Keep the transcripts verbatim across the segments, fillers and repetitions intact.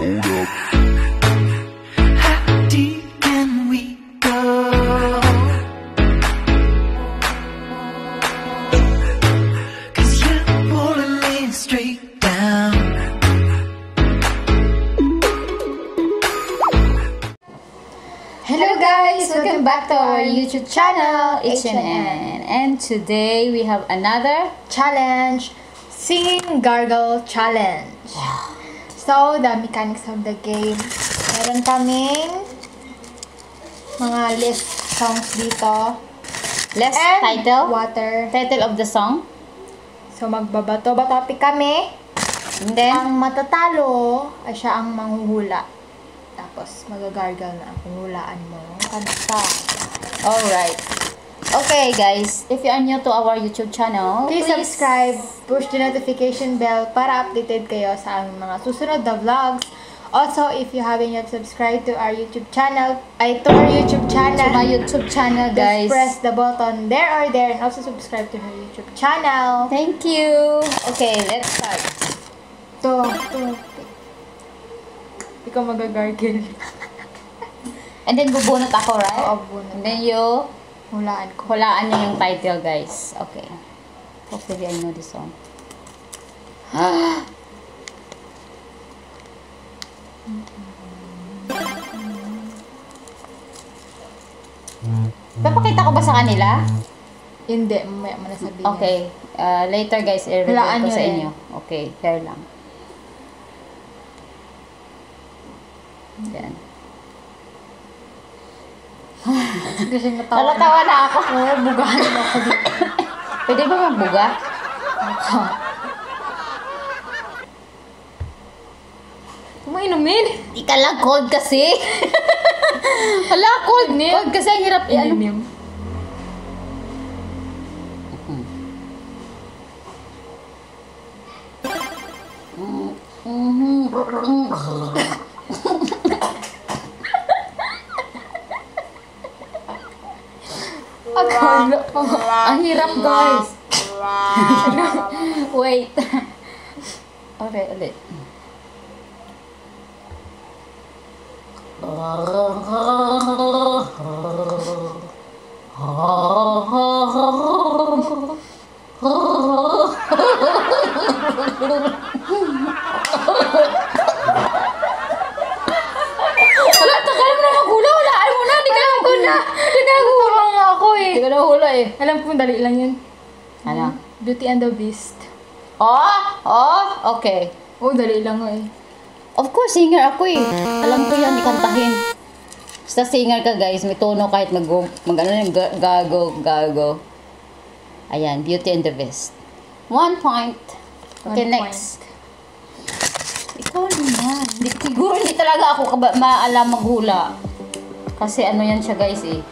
Hold up. How deep can we go? Cause you're pulling me straight down. Hello guys! Welcome back to our YouTube channel, H N N. And today we have another challenge, Singing Gargle Challenge. So, the mechanics of the game. Meron kaming mga list songs dito. last And title water. title of the song. So, magbabato-batopic kami. And then, Ang matatalo ay siya ang manghuhula. Tapos, magagargle na ang hulaan mo. Kanta. alright. Okay guys, if you are new to our YouTube channel, Please, subscribe, push the notification bell para updated kayo sa aming mga susunod na vlogs. Also, if you haven't yet subscribed to our YouTube channel, ay to our YouTube channel, to my YouTube channel guys. just press the button there or there and also subscribe to her YouTube channel. Thank you. Okay, let's start. To, to. Ikaw magagargle. And then bubunot ako, right? Oo, bunot. And then you Hulaan ko. hulaan niyo yung title guys. Okay. Hopefully I know this song. Papakita ko ba sa kanila? Hindi, mamaya mo na sabihin. Okay. Uh, later guys, i-reveal Hulaan ko niyo sa rin. inyo. Okay, here lang. Yan. Kasi natawa na. Nalatawa na ako. Oo, bugahan na ako dito. Pwede ba magbuga? Umainumin. Di ka lang cold kasi. Wala, cold. Cold kasi ang hirap. Eh, ano? Inim. Akala ko. Ang hirap guys. Wait. Okay, ulit. Wala, takal mo na maghula. Walaan mo na. Di ka lang hula. Di ka lang hula. Tama nga ako eh. Di ka lang hula eh. Alam ko, dali lang yun. Ano? Beauty and the Beast. Oh, oh, okay. Oh, dali lang eh. Of course, singer ako eh. Alam ko yan, ikantahin. Basta singer ka guys, may tono kahit mag, mag ano yung ga- gago, gago. Ayan, Beauty and the Beast. One point. Okay, One next. Ikaw naman. Hindi, siguro hindi talaga ako kaba, maalam maghula. Kasi ano yan siya guys eh.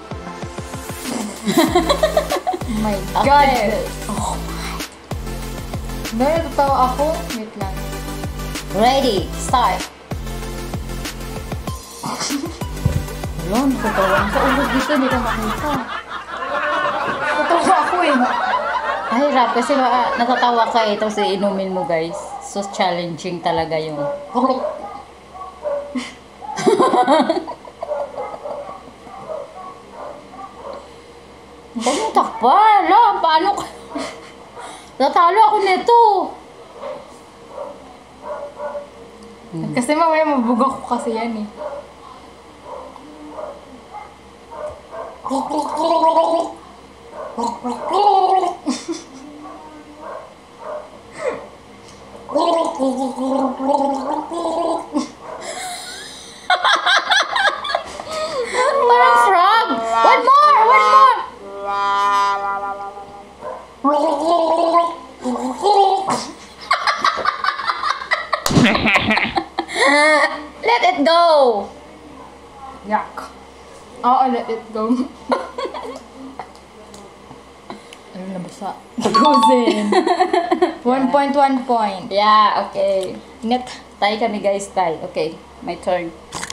Oh my Okay. God. Oh my. Dahil natatawa ako. Wait lang. Ready, start. Wala, nakatawan ka. Ulo dito, hindi ka makita. Natatawa ako eh. Ay, hirap kasi uh, natatawa ka eh, tapos inumin mo guys. So challenging talaga yung... Huwag mo takpan. Ala, paano ka? Natalo ako nito. Kasi mamaya mabuga ko kasi yan eh. Parang frog. One more, one more. Let it go. Yak. Oo, let it go. Ano na basa? Gozen. One point, one point. Yeah, okay. Net. Tay kami guys, tay. Okay, my turn.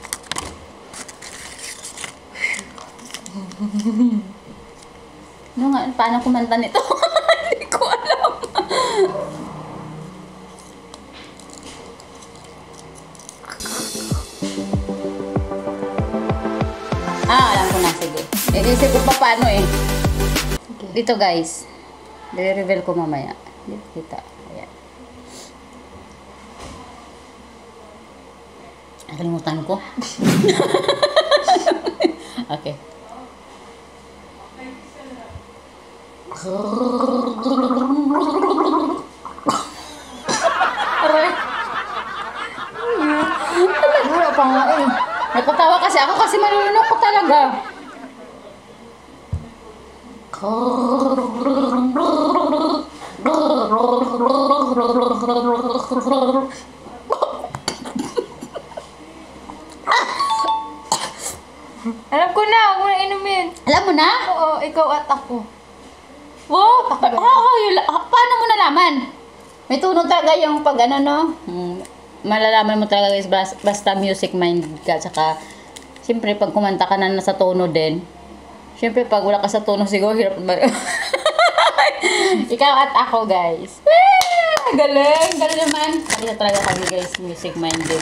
Ano nga, paano kumanta nito? Hindi ko alam. Isip ko pa paano eh. Okay. Dito guys. I-reveal ko mamaya. Dito kita. Ayan. Nakalimutan ko. Okay. Aray. Wala pa nga eh. Napatawa kasi ako kasi malulunok ko talaga. Alam ko na, huwag mo na inumin. Alam mo na? Oo, ikaw at ako. Wow! Pa- oh, oh, yun, ah, paano mo nalaman? May tunog talaga yung pag ano no? Hmm, malalaman mo talaga guys basta, basta music mind ka. Tsaka, siyempre pag kumanta ka na nasa tono din. Siyempre pag wala ka sa tono siguro hirap ba? Ikaw at ako guys. Ah, galing! Galing naman. Kaya talaga kami guys music minded.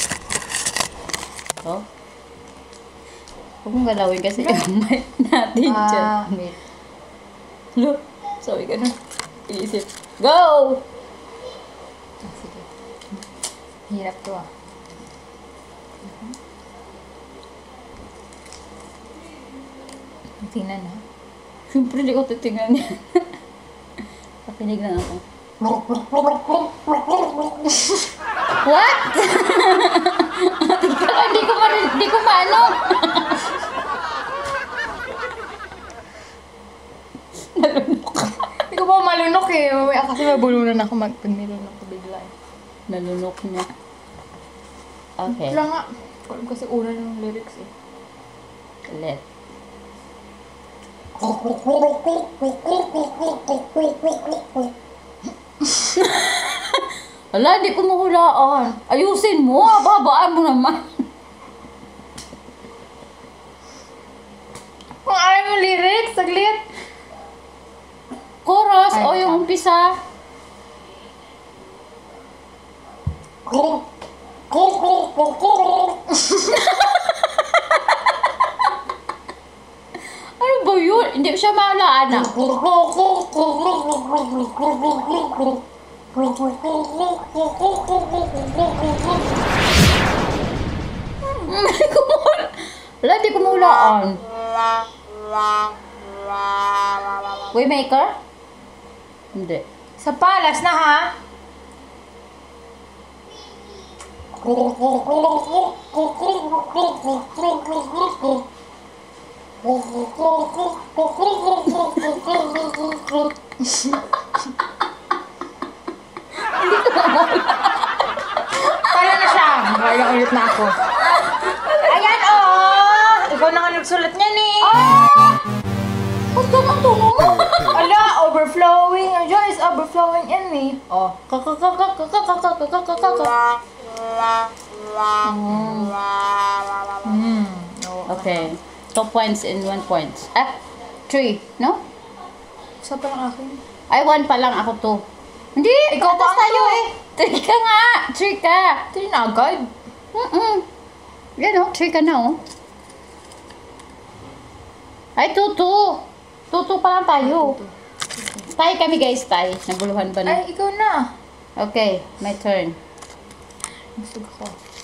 Oh. Huwag mong galawin kasi yung mic natin dyan. Ah, wait. Look, sabi ka na. Iisip. Go! Sige. Hirap to ah. Tingnan ha. Siyempre, hindi ko titingnan yan. Pakinig lang ako. What? Tingnan ka, hindi ko ma- hindi ko maano. Nalunok. Hindi ko pa malunok eh. Mamaya kasi mabulunan ako mag pag nilunok ko bigla eh. Nalunok niya. Okay. Wala nga. Alam kasi una ng lyrics eh. Let. Wala, hindi ko mahulaan. Ayusin mo, babaan mo naman. Kung ayaw mo lyrics, saglit. Chorus Ay, o yung tama. umpisa. Ano ba yun? Hindi ko siya mahalaan ah. Hindi ko mahula- Wala, hindi ko mahulaan. Waymaker? Hindi. Sa palas na ha. Kaya na siya. Kaya ulit na ako. Ayan oh! Ikaw na nga nagsulat niyan eh. Ba't ganang tuno mo? Ala, overflowing. Ang Diyos is overflowing in me. Oh. Hmm. Okay. Two points in one point. Ah, three. No? Isa pa lang akin. Ay, one pa lang ako two. Hindi, Ikaw patas pa ang tayo two. eh. Three ka nga. Three ka. Ito yung agad. Mm-mm. Yan o, three ka na oh. Ay, two, two. Two, two pa lang tayo. Tay kami guys, tay. Naguluhan pa na. Ay, ikaw na. Okay, my turn. Gusto ko.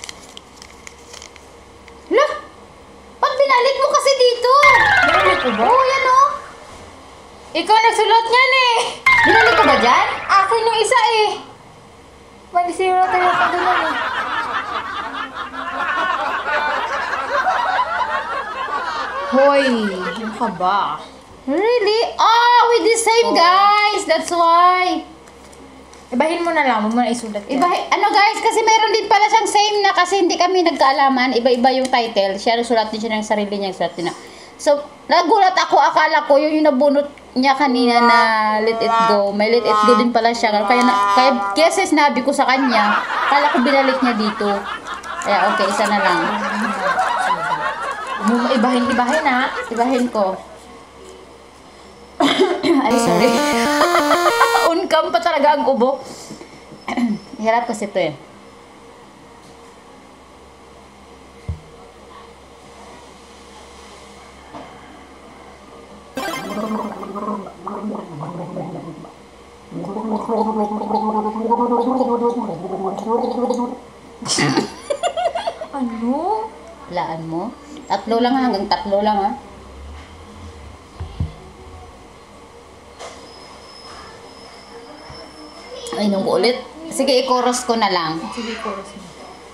Hala! Ba't binalik mo kasi dito? Binalik ko ba? Oo, yan oh. Ikaw nagsulat niyan eh. Binalik ko ba dyan? Akin yung isa eh. Mag-isiro na tayo pa doon eh. Hoy, ano ka ba? Really? Oh, we the same guys. That's why. Ibahin mo na lang, huwag mo na isulat yan. Iba, ano guys, kasi meron din pala siyang same na kasi hindi kami nagkaalaman. Iba-iba yung title. Siya sulat din siya ng sarili niya. Sulat din na. So, nagulat ako. Akala ko yun yung nabunot niya kanina na Let It Go. May Let It Go din pala siya. Kaya, na, kaya kasi sinabi ko sa kanya, akala ko binalik niya dito. Kaya okay, isa na lang. Huwag mo ibahin, ibahin ha. Ibahin ko. Ay, sorry. Uncam pa talaga ang ubo. Hirap kasi ito eh. Ano? Laan mo. Tatlo lang ha, hanggang tatlo lang ha. Ay, nung ulit. Sige, i-chorus ko na lang. Sige, chorus mo.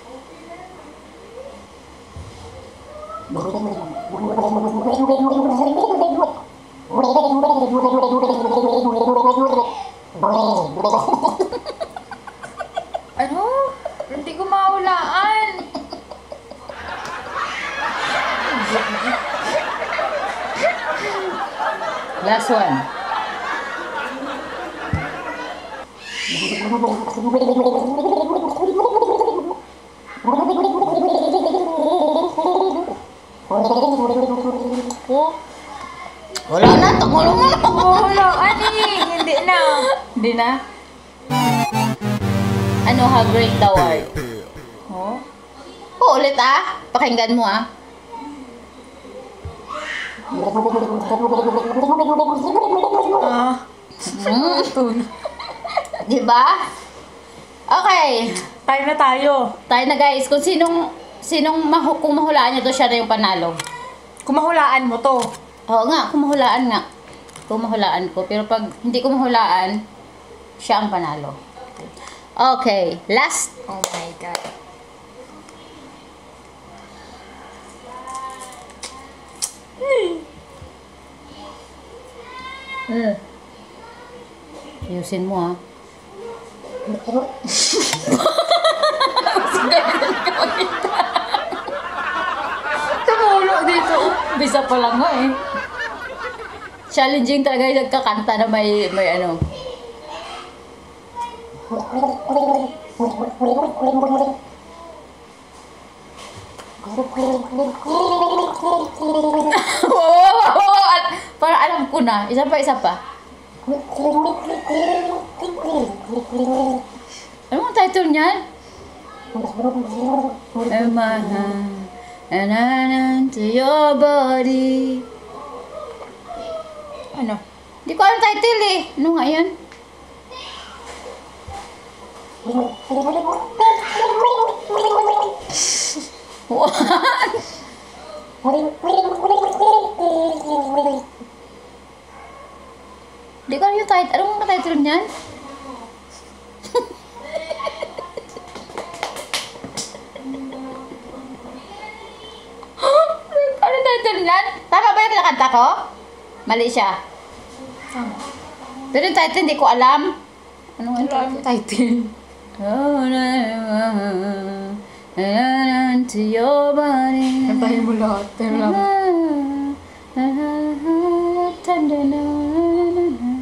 Ano? Hindi ko maulaan. Last one. Oh, Wala na, tumulong mo na. maulaan eh. Hindi na. Hindi na. Ano, how great thou art? Oh? O, ulit ah. Pakinggan mo ah. Ah. Mm. Tun. Diba? Okay. Time na tayo. Tayo na guys. Kung sinong, sinong mahu kung mahulaan nyo to, siya na yung panalo. Kung mahulaan mo to. Oo nga, kung mahulaan nga. Kung mahulaan ko. Pero pag hindi ko mahulaan, siya ang panalo. Okay. Last. Oh my God. Mm. Ayusin mo ah. Tumulo dito. Bisa pa lang nga eh. Challenging talaga yung nagkakanta na may, may ano. Para alam ko na. Isa pa, isa pa. Ano ang title niyan? Am I and I to your body. Ano? Hindi ko alam title eh. Ano nga yan? What? Hindi ko alam yung title. Ano ang title niyan? Ano yung title niyan? Tama ba yung kinakanta ko? Mali siya. Tama. Pero yung title hindi ko alam. Ano nga yung Wala title? yung title. Oh, na, na, na, na, to your body. Kantahin mo lahat. Pero lang. Tender na, na, na,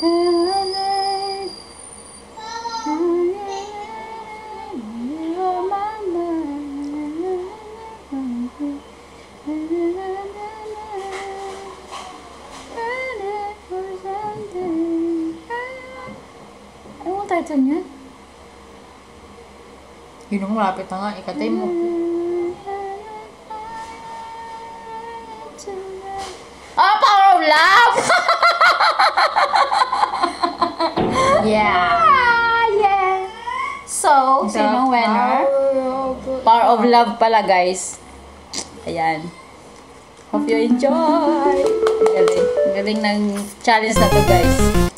you're my Ano ang title niya? Yun ang malapit na nga. Ikatay mo. Oh, Power of Love! Yeah. Ah, yeah! So, sinong winner? Power Power of Love pala, guys. Ayan. Hope you enjoy. Galing. Galing ng challenge na to, guys.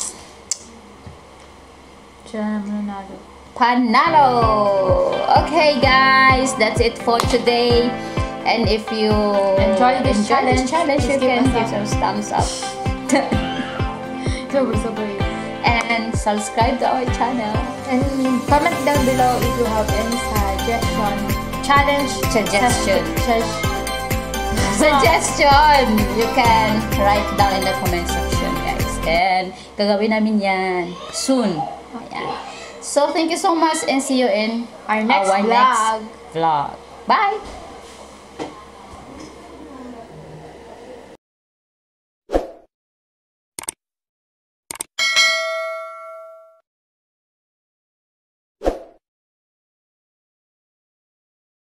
Siya naman nanalo. Panalo! Okay, guys. That's it for today. And if you Enjoy this challenge, challenge you please give can us give a- us thumbs up. Sabay-sabay. And subscribe to our channel. And comment down below if you have any suggestion. Challenge. Suggestion. Sus- Suggestion! You can write down in the comment section, guys. And gagawin namin yan soon. Ayan. So, thank you so much and see you in Our next vlog. next vlog. Bye!